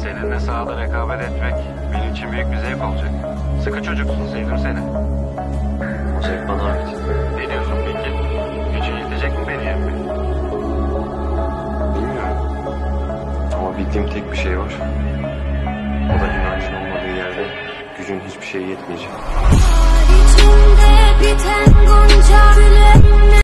Seninle sahada rekabet etmek benim için büyük bir zevk olacak. Sıkı çocuksun, sevdim seni. O zevk bana ait. Ne diyorsun peki? Gücün yetecek mi beni yenmeye? Bilmiyorum. Ama bildiğim tek bir şey var. O da inancın olmadığı yerde gücün hiçbir şeye yetmeyecek. İçimde biten gonca güle